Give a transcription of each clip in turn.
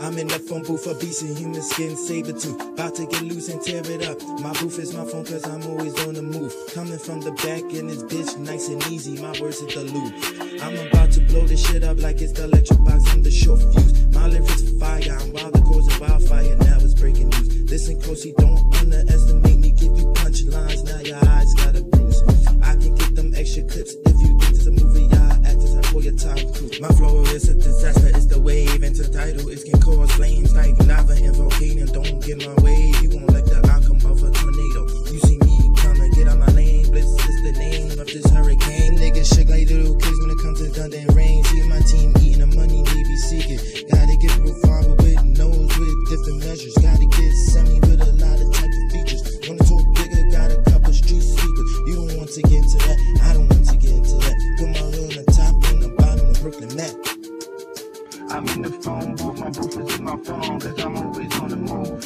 I'm in the phone booth for beats and human skin saber tooth. About to get loose and tear it up. My booth is my phone cause I'm always on the move. Coming from the back in this bitch nice and easy. My words is the loop. I'm about to blow this shit up like it's the electric box. I'm the short fuse. My lyrics fire. I'm wild to cause a wildfire. Now it's breaking news. Listen closely, don't underestimate me. Give you punchlines. Now your eyes got a bruise. I can get them extra clips if you think it's a movie. Y'all actors, I pull your time through. My flow is a disaster. It's the wave into title. It can cause flames like lava and volcano. Don't get my way. You won't like the outcome of a tornado. You see me coming, get out my lane. Blitz is the name of this hurricane. Niggas shake like little kids when it comes to thunder and rain. See my team eating the money they be seeking. Gotta get real farmer with nose with different measures. Gotta get semi with a lot of type of features. Wanna talk bigger, got a couple street speakers. You don't want to get into that, I don't want to get into that. Put my hood on the top and the bottom of Brooklyn map. I'm in the phone booth, my booth is in my phone, cause I'm always on the move.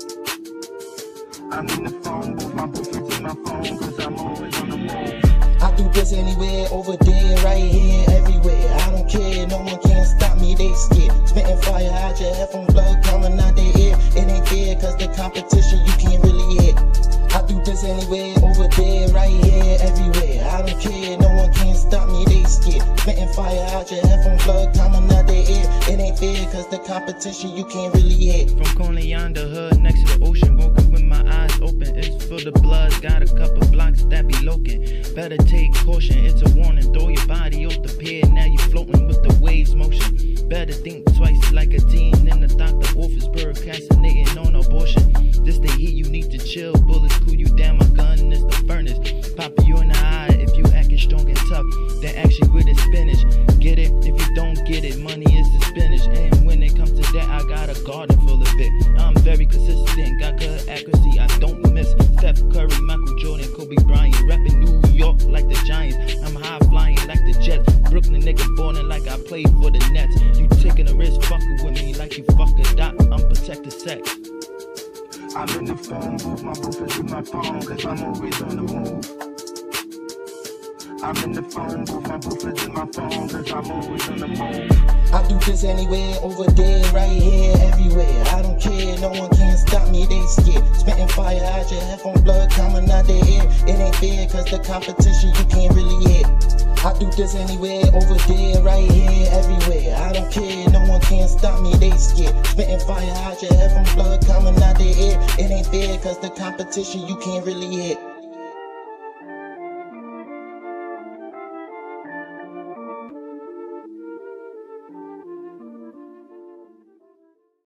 I'm in the phone booth, my booth is in my phone, cause I'm always on the move. I do this anywhere, over there, right here, everywhere. I don't care, no one can stop me, they scared. Spitting fire out your headphone plug, coming out their ear. It ain't fair, cause the competition you can't really hear. I do this anywhere, over there, right here, everywhere. I don't care, no one can stop me, they scared. Spitting fire out your headphone plug, coming out their ear. It ain't fair, cause the competition you can't really hear. From corner yonder hood next to the ocean, walking with my eyes open. It's full of blood, got a couple blocks that be loking. Better take caution, it's a warning. Throw your body off the pier, now you floating with the waves motion. Better think twice, like a teen in the doctor office, procrastinating on abortion. This the heat, you need to chill. Bullets cool you down, my gun is the furnace. Pop you in the eye if you acting strong and tough. Then actually with the spinach. Get it? If you don't get it, money is the spinach. And when it comes to that, I got a garden full of it. I'm very consistent, got good accuracy, I don't miss. Steph Curry, Michael Jordan, Kobe Bryant, rapping New York like the Giants. I'm high flying like the Jets. Brooklyn nigga ballin' like I played for the Nets. You taking a risk, fucking with me like you fuck a dot. I'm protected sex. I'm in the phone booth, my booth is in my phone, cause I'm always on the move. I'm in the phone booth, my booth is in my phone, cause I'm always on the move. I do this anywhere, over there, right here, everywhere. I don't care, no one can stop me, they scared. Spitting fire out your headphone plug, coming out their ear. It ain't fair, cause the competition you can't really hear. I do this anywhere, over there, right here, everywhere. I don't care, no one can stop me, they scared. Spitting fire out your headphone plug, coming out their ear. It ain't fair, cause the competition you can't really hear.